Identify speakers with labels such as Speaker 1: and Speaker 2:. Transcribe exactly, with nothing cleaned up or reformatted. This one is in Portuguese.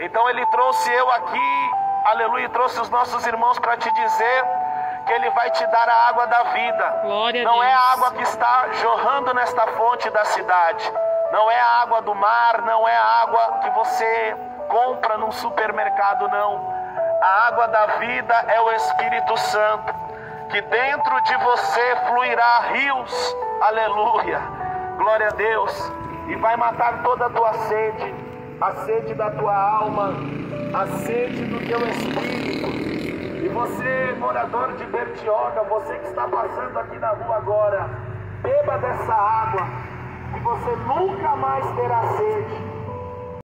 Speaker 1: Então Ele trouxe eu aqui, aleluia, trouxe os nossos irmãos para te dizer que Ele vai te dar a água da vida.
Speaker 2: Glória a
Speaker 1: Não
Speaker 2: Deus.
Speaker 1: é a água que está jorrando nesta fonte da cidade. Não é a água do mar, não é a água que você compra num supermercado, não. A água da vida é o Espírito Santo, que dentro de você fluirá rios, aleluia, glória a Deus, e vai matar toda a tua sede, a sede da tua alma, a sede do teu espírito. E você, morador de Bertioga, você que está passando aqui na rua agora, beba dessa água, e você nunca mais terá sede.